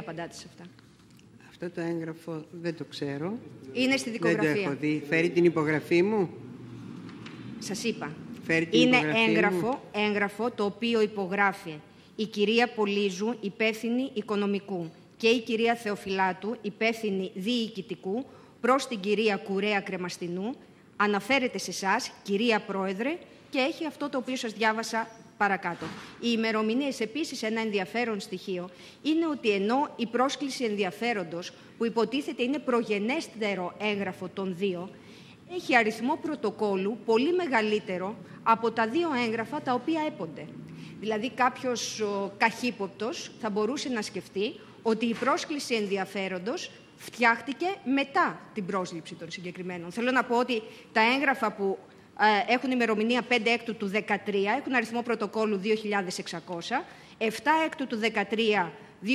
απαντάτε σε αυτά? Αυτό το έγγραφο δεν το ξέρω. Είναι στη δικογραφία. Δεν το έχω δει. Φέρει την υπογραφή μου. Σας είπα. Φέρει την Είναι υπογραφή μου. έγγραφο το οποίο υπογράφει η κυρία Πολύζου, υπεύθυνη οικονομικού, και η κυρία Θεοφυλάτου, υπεύθυνη διοικητικού, προς την κυρία Κουρέα Κρεμαστινού. Αναφέρεται σε εσάς, κυρία Πρόεδρε, και έχει αυτό το οποίο σας διάβασα παρακάτω. Οι ημερομηνίες, επίσης, ένα ενδιαφέρον στοιχείο είναι ότι ενώ η πρόσκληση ενδιαφέροντος, που υποτίθεται είναι προγενέστερο έγγραφο των δύο, έχει αριθμό πρωτοκόλου πολύ μεγαλύτερο από τα δύο έγγραφα τα οποία έπονται. Δηλαδή, κάποιος καχύποπτος θα μπορούσε να σκεφτεί ότι η πρόσκληση ενδιαφέροντος φτιάχτηκε μετά την πρόσληψη των συγκεκριμένων. Θέλω να πω ότι τα έγγραφα που έχουν ημερομηνία 5 Έκτου του 2013, έχουν αριθμό πρωτοκόλου 2.600, 7 Έκτου του 2013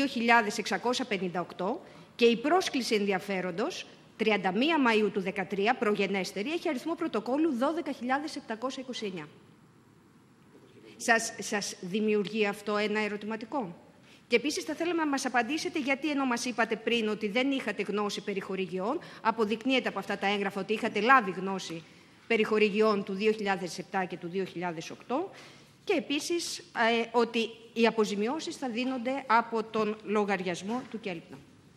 2.658 και η πρόσκληση ενδιαφέροντος 31 Μαΐου του 2013, προγενέστερη, έχει αριθμό πρωτοκόλου 12.729. Σας δημιουργεί αυτό ένα ερωτηματικό? Και επίσης θα θέλαμε να μας απαντήσετε γιατί, ενώ μας είπατε πριν ότι δεν είχατε γνώση περί χορηγιών, αποδεικνύεται από αυτά τα έγγραφα ότι είχατε λάβει γνώση περί χορηγιών του 2007 και του 2008 και επίσης ότι οι αποζημιώσεις θα δίνονται από τον λογαριασμό του ΚΕΛΠΝΟ.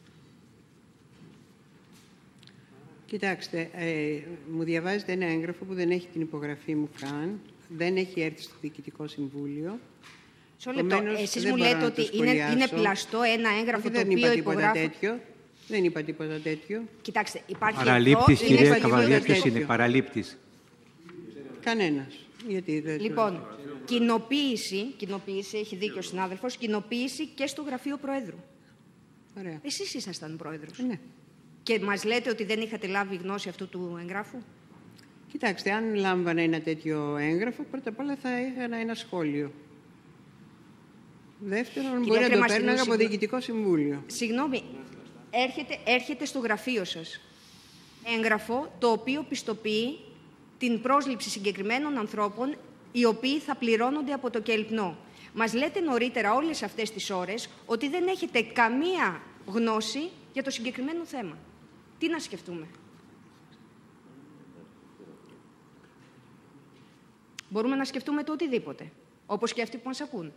Κοιτάξτε, μου διαβάζετε ένα έγγραφο που δεν έχει την υπογραφή μου καν, δεν έχει έρθει στο Διοικητικό Συμβούλιο. Εσείς μου λέτε ότι είναι πλαστό ένα έγγραφο το οποίο υπογράφει. Δεν είπα τίποτα τέτοιο. Κοιτάξτε, υπάρχει παραλήπτης, κυρία Καβαδία, ποιος είναι, παραλήπτης? Κανένας. Λοιπόν, κοινοποίηση, έχει δίκιο ο συνάδελφος, κοινοποίηση και στο γραφείο Προέδρου. Ωραία. Εσείς ήσασταν πρόεδρος. Ναι. Και μας λέτε ότι δεν είχατε λάβει γνώση αυτού του εγγράφου. Κοιτάξτε, αν λάμβανα ένα τέτοιο έγγραφο, πρώτα απ' όλα θα έκανα ένα σχόλιο. Δεύτερον, μπορεί να το παίρναγα από Διοικητικό Συμβούλιο. Συγγνώμη, έρχεται στο γραφείο σας έγγραφο το οποίο πιστοποιεί την πρόσληψη συγκεκριμένων ανθρώπων οι οποίοι θα πληρώνονται από το ΚΕΛΠΝΟ. Μας λέτε νωρίτερα όλες αυτές τις ώρες ότι δεν έχετε καμία γνώση για το συγκεκριμένο θέμα. Τι να σκεφτούμε? Μπορούμε να σκεφτούμε το οτιδήποτε, όπως και αυτοί που μας ακούν.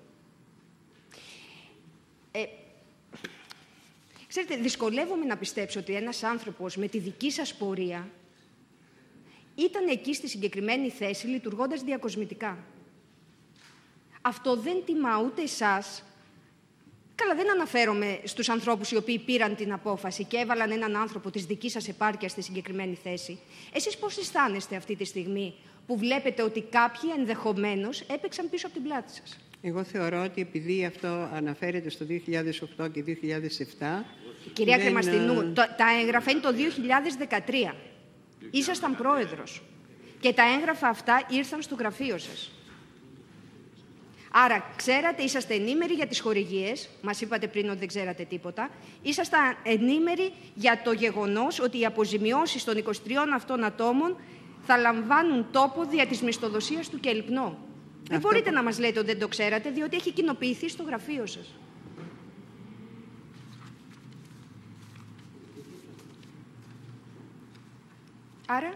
Ξέρετε, δυσκολεύομαι να πιστέψω ότι ένας άνθρωπος με τη δική σας πορεία ήταν εκεί στη συγκεκριμένη θέση λειτουργώντας διακοσμητικά. Αυτό δεν τιμά ούτε εσάς. Καλά, δεν αναφέρομαι στους ανθρώπους οι οποίοι πήραν την απόφαση και έβαλαν έναν άνθρωπο της δικής σας επάρκειας στη συγκεκριμένη θέση. Εσείς πώς αισθάνεστε αυτή τη στιγμή που βλέπετε ότι κάποιοι ενδεχομένως έπαιξαν πίσω από την πλάτη σας? Εγώ θεωρώ ότι επειδή αυτό αναφέρεται στο 2008 και 2007... Κυρία Κρεμαστινού, τα έγγραφα είναι το 2013. Ήσασταν πρόεδρος. Και τα έγγραφα αυτά ήρθαν στο γραφείο σας. Άρα, ξέρατε, είσαστε ενήμεροι για τις χορηγίες. Μας είπατε πριν ότι δεν ξέρατε τίποτα. Ήσασταν ενήμεροι για το γεγονός ότι οι αποζημιώσεις των 23 αυτών ατόμων θα λαμβάνουν τόπο δια της μισθοδοσίας του ΚΕΛΠΝΟ. Δεν μπορείτε να μας λέτε ότι δεν το ξέρατε, διότι έχει κοινοποιηθεί στο γραφείο σας. Άρα...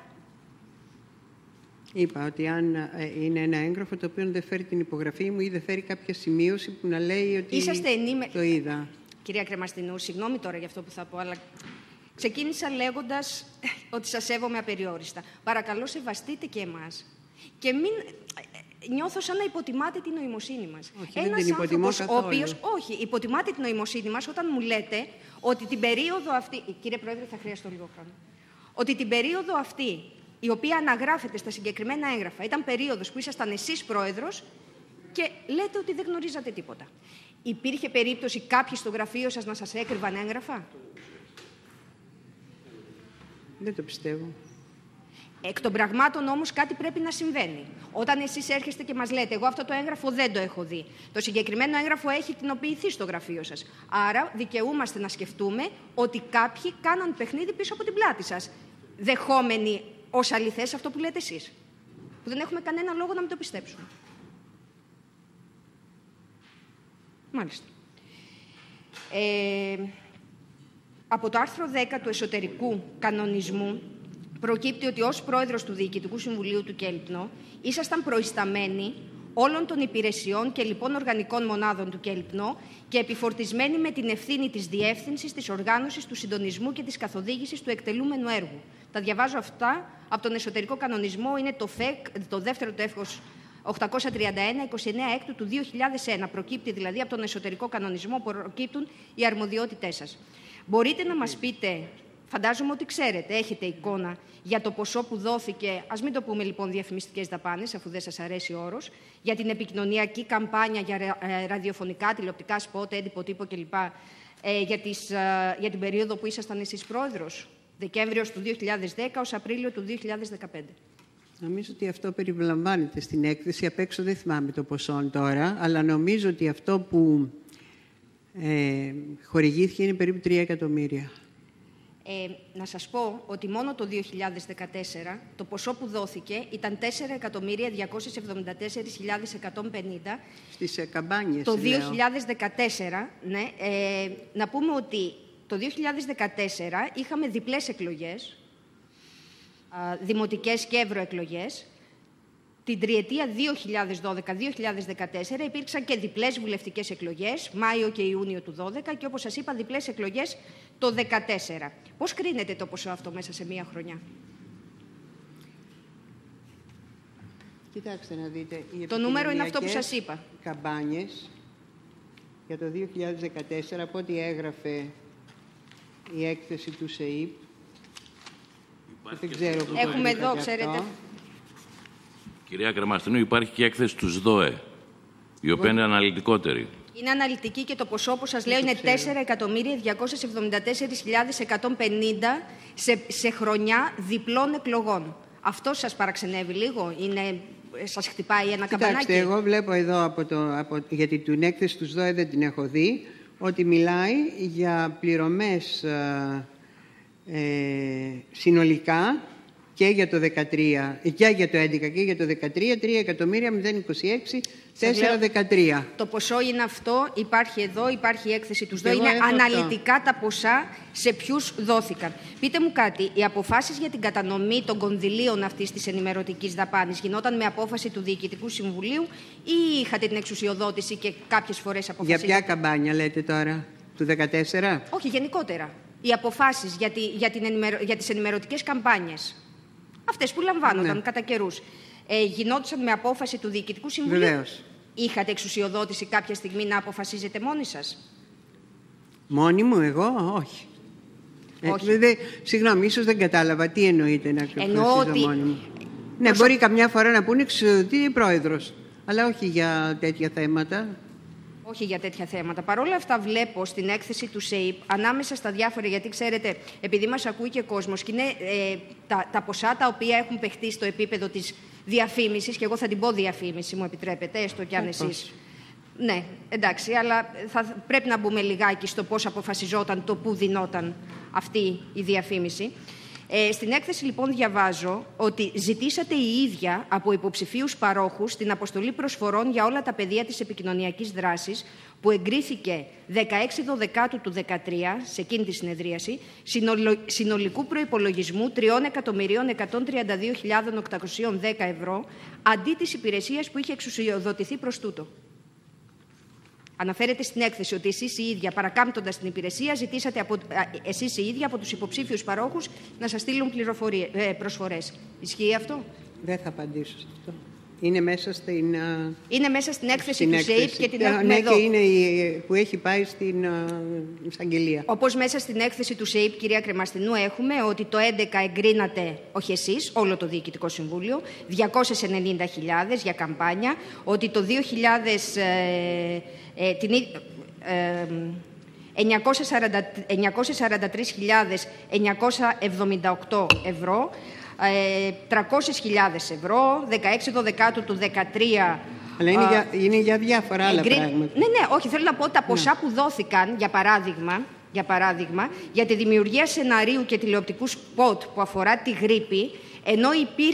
Είπα ότι αν είναι ένα έγγραφο το οποίο δεν φέρει την υπογραφή μου ή δεν φέρει κάποια σημείωση που να λέει ότι το είδα. Κυρία Κρεμαστινού, συγγνώμη τώρα για αυτό που θα πω, αλλά ξεκίνησα λέγοντας ότι σας σέβομαι απεριόριστα. Παρακαλώ, σεβαστείτε και εμάς. Και μην... Νιώθω σαν να υποτιμάτε την νοημοσύνη μας. Όχι, δεν την υποτιμώ καθόλου. Όχι, υποτιμάτε την νοημοσύνη μας όταν μου λέτε ότι την περίοδο αυτή... Κύριε Πρόεδρε, θα χρειαστώ λίγο χρόνο. Ότι την περίοδο αυτή, η οποία αναγράφεται στα συγκεκριμένα έγγραφα, ήταν περίοδος που ήσασταν εσείς πρόεδρος και λέτε ότι δεν γνωρίζατε τίποτα. Υπήρχε περίπτωση κάποιοι στο γραφείο σας να σας έκρυβαν έγγραφα? Δεν το πιστεύω. Εκ των πραγμάτων όμως κάτι πρέπει να συμβαίνει. Όταν εσείς έρχεστε και μας λέτε, εγώ αυτό το έγγραφο δεν το έχω δει. Το συγκεκριμένο έγγραφο έχει κοινοποιηθεί στο γραφείο σας. Άρα δικαιούμαστε να σκεφτούμε ότι κάποιοι κάναν παιχνίδι πίσω από την πλάτη σας. Δεχόμενοι ως αληθές αυτό που λέτε εσείς. Που δεν έχουμε κανένα λόγο να μην το πιστέψουμε. Μάλιστα. Από το άρθρο 10 του εσωτερικού κανονισμού προκύπτει ότι ως πρόεδρος του Διοικητικού Συμβουλίου του ΚΕΛΠΝΟ ήσασταν προϊσταμένοι όλων των υπηρεσιών και λοιπόν οργανικών μονάδων του ΚΕΛΠΝΟ και επιφορτισμένοι με την ευθύνη της διεύθυνσης, της οργάνωσης, του συντονισμού και της καθοδήγησης του εκτελούμενου έργου. Τα διαβάζω αυτά από τον εσωτερικό κανονισμό, είναι το ΦΕΚ, το δεύτερο τεύχος 831, 29 έκτου του 2001. Προκύπτει δηλαδή από τον εσωτερικό κανονισμό, προκύπτουν οι αρμοδιότητές σας. Μπορείτε να μας πείτε, φαντάζομαι ότι ξέρετε, έχετε εικόνα για το ποσό που δόθηκε, ας μην το πούμε λοιπόν διαφημιστικές δαπάνες, αφού δεν σας αρέσει ο όρος, για την επικοινωνιακή καμπάνια, για ραδιοφωνικά, τηλεοπτικά σποτ, έντυπο τύπο κλπ. Για την περίοδο που ήσασταν εσείς πρόεδρος, Δεκέμβριος του 2010 ως Απρίλιο του 2015. Νομίζω ότι αυτό περιλαμβάνεται στην έκθεση. Απ' έξω δεν θυμάμαι το ποσό τώρα, αλλά νομίζω ότι αυτό που χορηγήθηκε είναι περίπου 3 εκατομμύρια. Να σας πω ότι μόνο το 2014 το ποσό που δόθηκε ήταν 4.274.150. Στις καμπάνιες. Το 2014, ναι, να πούμε ότι το 2014 είχαμε διπλές εκλογές, δημοτικές και ευρωεκλογές. Την τριετία 2012-2014 υπήρξαν και διπλές βουλευτικές εκλογές, Μάιο και Ιούνιο του 2012 και όπως σας είπα διπλές εκλογές το 2014. Πώς κρίνεται το ποσό αυτό μέσα σε μία χρονιά? Κοιτάξτε να δείτε. Το νούμερο είναι αυτό που σας είπα. Καμπάνιες για το 2014, από ό,τι έγραφε η έκθεση του ΣΕΙΠ. Δεν ξέρω. Έχουμε εδώ, ξέρετε. Κυρία Κρεμαστινού, υπάρχει και έκθεση του ΣΔΟΕ, η οποία είναι αναλυτικότερη. Είναι αναλυτική και το ποσό, όπως σας λέω, είναι 4.274.150 σε χρονιά διπλών εκλογών. Αυτό σας παραξενεύει λίγο? Σας χτυπάει ένα καμπανάκι? Κοιτάξτε, εγώ βλέπω εδώ, γιατί την έκθεση του ΣΔΟΕ δεν την έχω δει, ότι μιλάει για πληρωμές συνολικά και για το 2013, και για το 2011 και για το 2013, 3.026.413. Το ποσό είναι αυτό, υπάρχει εδώ, υπάρχει η έκθεση του ΣΔΟΕ, είναι αναλυτικά τα ποσά σε ποιους δόθηκαν. Πείτε μου κάτι, οι αποφάσεις για την κατανομή των κονδυλίων αυτής της ενημερωτικής δαπάνης γινόταν με απόφαση του Διοικητικού Συμβουλίου ή είχατε την εξουσιοδότηση και κάποιες φορές αποφασίσατε? Για ποια καμπάνια λέτε τώρα, του 2014? Όχι, γενικότερα. Οι αποφάσεις για τις ενημερωτικές καμπάνιες, αυτές που λαμβάνονταν κατά καιρούς, γινόντουσαν με απόφαση του Διοικητικού Συμβουλίου? Βεβαίως. Είχατε εξουσιοδότηση κάποια στιγμή να αποφασίζετε μόνοι σας? Μόνοι μου, εγώ, όχι. Συγγνώμη, ίσως δεν κατάλαβα. Τι εννοείτε να αποφασίζω μόνοι μου? Ναι, μπορεί καμιά φορά να πούνε εξουσιοδοτή πρόεδρος, αλλά όχι για τέτοια θέματα. Όχι για τέτοια θέματα. Παρ' όλα αυτά βλέπω στην έκθεση του ΣΕΙΠ, ανάμεσα στα διάφορα, γιατί ξέρετε, επειδή μας ακούει και κόσμος, και είναι τα ποσά τα οποία έχουν παιχτεί στο επίπεδο της διαφήμισης, και εγώ θα την πω διαφήμιση, μου επιτρέπετε, έστω κι αν εσείς... Ναι, εντάξει, αλλά πρέπει να μπούμε λιγάκι στο πώς αποφασιζόταν, το πού δινόταν αυτή η διαφήμιση. Στην έκθεση λοιπόν διαβάζω ότι ζητήσατε η ίδια από υποψηφίους παρόχους την αποστολή προσφορών για όλα τα πεδία της επικοινωνιακής δράσης που εγκρίθηκε 16 Δεκάτου του 2013 σε εκείνη τη συνεδρίαση συνολικού προϋπολογισμού 3.132.810 ευρώ αντί της υπηρεσίας που είχε εξουσιοδοτηθεί προς τούτο. Αναφέρεται στην έκθεση ότι εσείς οι ίδια, παρακάμπτοντας την υπηρεσία, ζητήσατε εσείς οι ίδια από τους υποψήφιους παρόχους να σας στείλουν προσφορές. Ισχύει αυτό? Δεν θα απαντήσω σε αυτό. Είναι μέσα στην... Είναι μέσα στην έκθεση του ΣΕΙΠ και την έχουμε εδώ. Ναι, και είναι που έχει πάει στην εισαγγελία. Όπως μέσα στην έκθεση του ΣΕΙΠ, κυρία Κρεμαστινού, έχουμε ότι το 2011 εγκρίνατε, όχι εσείς, όλο το Διοικητικό Συμβούλιο, 290.000 για καμπάνια, ότι το 2000... 943.978 ευρώ, 300.000 ευρώ, 16 Δεκάτου του 2013. Αλλά είναι για διάφορα άλλα πράγματα. Ναι, όχι, θέλω να πω τα ποσά που δόθηκαν, για παράδειγμα, για τη δημιουργία σεναρίου και τηλεοπτικού σποτ που αφορά τη γρίπη,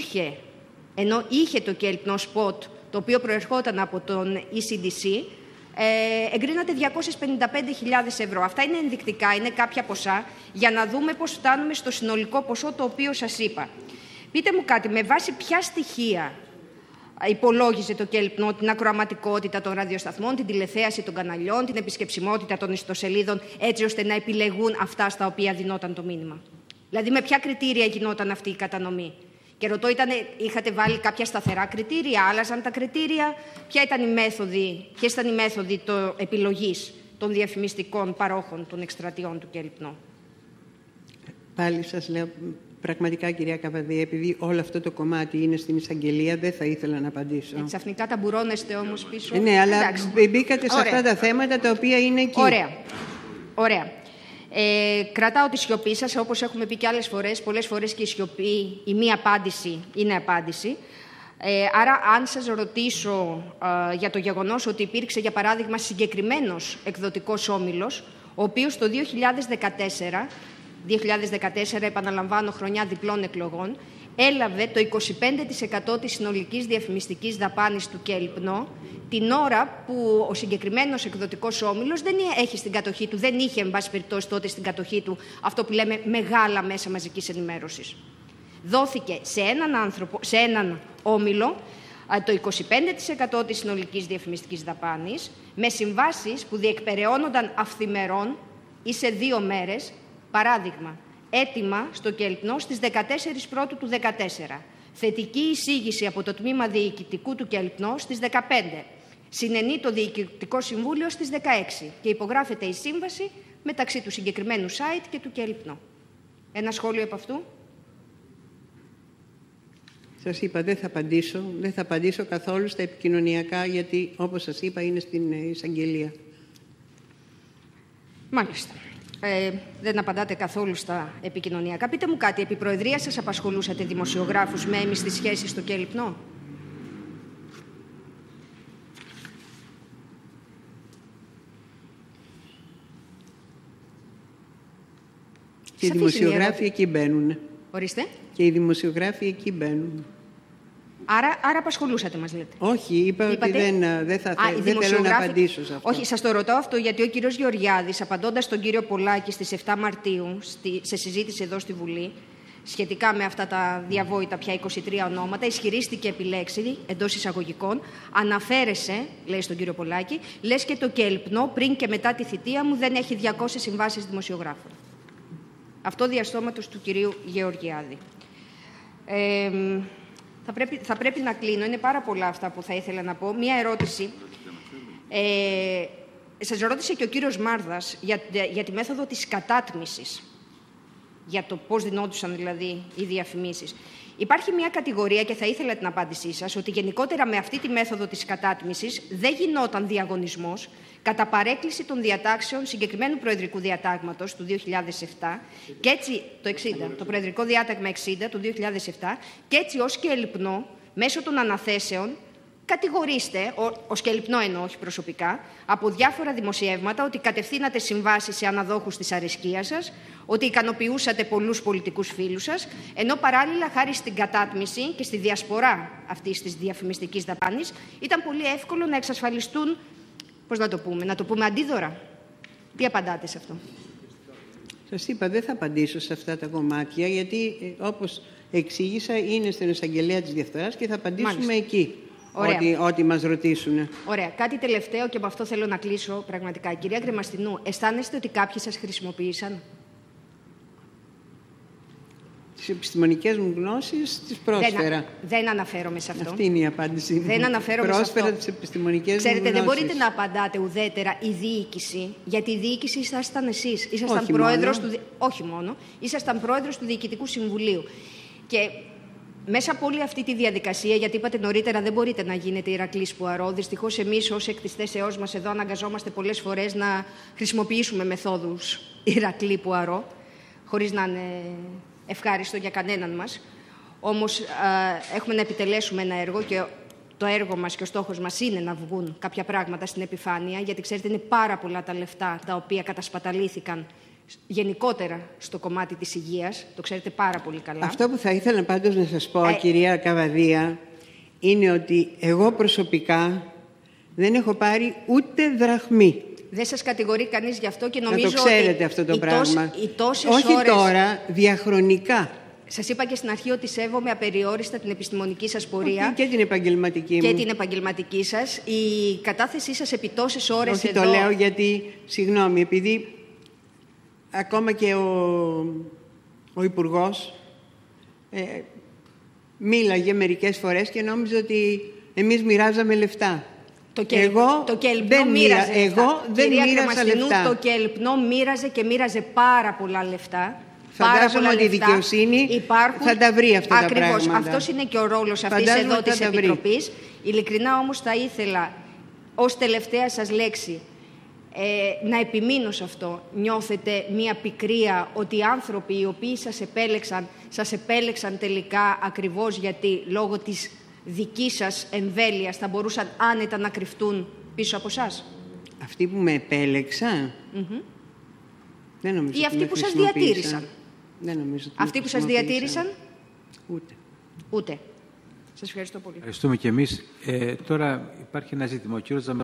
ενώ είχε το ΚΕΛΠΝΟ σποτ, το οποίο προερχόταν από τον ECDC, εγκρίνατε 255.000 ευρώ. Αυτά είναι ενδεικτικά, είναι κάποια ποσά, για να δούμε πώς φτάνουμε στο συνολικό ποσό το οποίο σας είπα. Πείτε μου κάτι, με βάση ποια στοιχεία υπολόγιζε το ΚΕΛΠΝΟ την ακροαματικότητα των ραδιοσταθμών, την τηλεθέαση των καναλιών, την επισκεψιμότητα των ιστοσελίδων, έτσι ώστε να επιλεγούν αυτά στα οποία δινόταν το μήνυμα? Δηλαδή, με ποια κριτήρια γινόταν αυτή η κατανομή? Και ρωτώ, είχατε βάλει κάποια σταθερά κριτήρια, άλλαζαν τα κριτήρια? Ποιες ήταν οι μέθοδοι επιλογής των διαφημιστικών παρόχων των εκστρατιών του ΚΕΛΠΝΟ? Πάλι σας λέω, πραγματικά, κυρία Καβαδία, επειδή όλο αυτό το κομμάτι είναι στην εισαγγελία, δεν θα ήθελα να απαντήσω. Ξαφνικά ταμπουρώνεστε όμως πίσω. Ναι, αλλά μπήκατε σε αυτά τα θέματα τα οποία είναι εκεί. Ωραία. Κρατάω τη σιωπή σας, όπως έχουμε πει και άλλες φορές. Πολλές φορές και η σιωπή, η μη απάντηση είναι απάντηση. Άρα, αν σας ρωτήσω για το γεγονός ότι υπήρξε, για παράδειγμα, συγκεκριμένος εκδοτικός όμιλος, ο οποίος το 2014, επαναλαμβάνω, χρονιά διπλών εκλογών, έλαβε το 25% της συνολικής διαφημιστικής δαπάνης του ΚΕΛΠΝΟ, την ώρα που ο συγκεκριμένος εκδοτικός όμιλος δεν έχει στην κατοχή του, δεν είχε, εν πάση περιπτώσει, τότε στην κατοχή του αυτό που λέμε μεγάλα μέσα μαζικής ενημέρωσης. Δόθηκε σε έναν όμιλο το 25% της συνολικής διαφημιστικής δαπάνης, με συμβάσεις που διεκπεραιώνονταν αυθημερών ή σε 2 μέρες. Παράδειγμα, έτοιμα στο ΚΕΛΠΝΟ στις 14 Πρώτου του 2014. Θετική εισήγηση από το τμήμα διοικητικού του ΚΕΛΠΝΟ στις 15. Συνενεί το Διοικητικό Συμβούλιο στις 16 και υπογράφεται η σύμβαση μεταξύ του συγκεκριμένου site και του ΚΕΛΠΝΟ. Ένα σχόλιο από αυτού? Σας είπα, δεν θα απαντήσω καθόλου στα επικοινωνιακά, γιατί, όπως σας είπα, είναι στην εισαγγελία. Μάλιστα. Δεν απαντάτε καθόλου στα επικοινωνιακά. Πείτε μου κάτι, επί προεδρία σας απασχολούσατε δημοσιογράφους με έμιστη σχέση στο ΚΕΛΠΝΟ? Και οι δημοσιογράφοι εκεί μπαίνουν. Ορίστε. Και οι δημοσιογράφοι εκεί μπαίνουν. Άρα απασχολούσατε, μας λέτε. Όχι, είπα ότι δεν θέλω να απαντήσω σε αυτό. Όχι, σας το ρωτάω αυτό γιατί ο κύριος Γεωργιάδης, απαντώντας στον κύριο Πολάκη στις 7 Μαρτίου, σε συζήτηση εδώ στη Βουλή, σχετικά με αυτά τα διαβόητα πια 23 ονόματα, ισχυρίστηκε επιλέξει, εντός εισαγωγικών, αναφέρεσε, λέει στον κύριο Πολάκη, λες και το ΚΕΛΠΝΟ πριν και μετά τη θητεία μου δεν έχει 200 συμβάσεις δημοσιογράφων. Αυτό διαστόματος του κυρίου Γεωργιάδη. Θα πρέπει να κλείνω. Είναι πάρα πολλά αυτά που θα ήθελα να πω. Μία ερώτηση. Σας ρώτησε και ο κύριος Μάρδας για τη μέθοδο της κατάτμισης. Για το πώς δινόντουσαν δηλαδή οι διαφημίσεις. Υπάρχει μια κατηγορία, και θα ήθελα την απάντησή σας, ότι γενικότερα με αυτή τη μέθοδο της κατάτμισης δεν γινόταν διαγωνισμός κατά παρέκκληση των διατάξεων συγκεκριμένου προεδρικού διατάγματος του 2007, και έτσι το προεδρικό διάταγμα 60 του 2007, και έτσι ως ΚΕΛΠΝΟ, μέσω των αναθέσεων, κατηγορείστε, ως ΚΕΛΠΝΟ εννοώ, όχι προσωπικά, από διάφορα δημοσιεύματα ότι κατευθύνατε συμβάσεις σε αναδόχους της αρεσκίας σας, ότι ικανοποιούσατε πολλούς πολιτικούς φίλους σας, ενώ παράλληλα, χάρη στην κατάτμιση και στη διασπορά αυτής της διαφημιστικής δαπάνης, ήταν πολύ εύκολο να εξασφαλιστούν, πώς να το πούμε αντίδωρα. Τι απαντάτε σε αυτό? Σας είπα, δεν θα απαντήσω σε αυτά τα κομμάτια, γιατί όπως εξήγησα είναι στην εισαγγελέα της διαφθοράς και θα απαντήσουμε εκεί. Ό,τι μας ρωτήσουν. Ωραία. Κάτι τελευταίο και με αυτό θέλω να κλείσω πραγματικά. Κυρία Κρεμαστινού, αισθάνεστε ότι κάποιοι σας χρησιμοποίησαν? Τις επιστημονικές μου γνώσεις τις πρόσφερα. Δεν αναφέρομαι σε αυτό. Αυτή είναι η απάντηση. Δεν αναφέρομαι σε αυτό. Πρόσφερα τις επιστημονικές μου γνώσεις. Ξέρετε, δεν μπορείτε να απαντάτε ουδέτερα η διοίκηση, γιατί η διοίκηση ήσασταν εσείς. Ήσασταν πρόεδρος του... Όχι μόνο. Ήσασταν πρόεδρος του Διοικητικού Συμβουλίου. Και μέσα από όλη αυτή τη διαδικασία, γιατί είπατε νωρίτερα δεν μπορείτε να γίνετε Ηρακλής Πουαρό, δυστυχώς εμείς ως εκ της θέσεώς μας εδώ αναγκαζόμαστε πολλές φορές να χρησιμοποιήσουμε μεθόδους Ηρακλή Πουαρό, χωρίς να είναι ευχάριστο για κανέναν μας. Όμως έχουμε να επιτελέσουμε ένα έργο και το έργο μας και ο στόχος μας είναι να βγουν κάποια πράγματα στην επιφάνεια, γιατί ξέρετε είναι πάρα πολλά τα λεφτά τα οποία κατασπαταλήθηκαν γενικότερα στο κομμάτι της υγείας, το ξέρετε πάρα πολύ καλά. Αυτό που θα ήθελα πάντως να σας πω, κυρία Καβαδία, είναι ότι εγώ προσωπικά Δεν έχω πάρει ούτε δραχμή. Δεν σας κατηγορεί κανείς γι' αυτό και νομίζω ότι... Να το ξέρετε ότι αυτό το πράγμα. Όχι ώρες... τώρα, διαχρονικά. Σας είπα και στην αρχή ότι σέβομαι απεριόριστα την επιστημονική σας πορεία. Και την επαγγελματική μου. Και την επαγγελματική σας. Η κατάθεσή σας επί τόσες ώρες Όχι, εδώ... το λέω γιατί, συγγνώμη, επειδή ακόμα και ο Υπουργός μίλαγε μερικές φορές και νόμιζε ότι εμείς μοιράζαμε λεφτά. Το Κελπνό μοίραζε λεφτά. Το Κελπνό μοίραζε και μοίραζε πάρα πολλά λεφτά. Φαντάζομαι ότι η δικαιοσύνη θα τα βρει αυτά τα πράγματα. Αυτός είναι και ο ρόλος αυτής εδώ της Επιτροπής. Ειλικρινά όμως θα ήθελα, ως τελευταία σας λέξη, να επιμείνω σε αυτό. Νιώθετε μία πικρία ότι οι άνθρωποι οι οποίοι σας επέλεξαν τελικά ακριβώς γιατί λόγω της δικής σας εμβέλειας θα μπορούσαν άνετα να κρυφτούν πίσω από εσάς? Αυτοί που με επέλεξαν, δεν νομίζω ή αυτοί που σας διατήρησαν? Δεν νομίζω ότι αυτοί που σας διατήρησαν? Ούτε. Σας ευχαριστώ πολύ. Ευχαριστούμε και εμείς. Τώρα υπάρχει ένα ζήτημα. Ο κύριος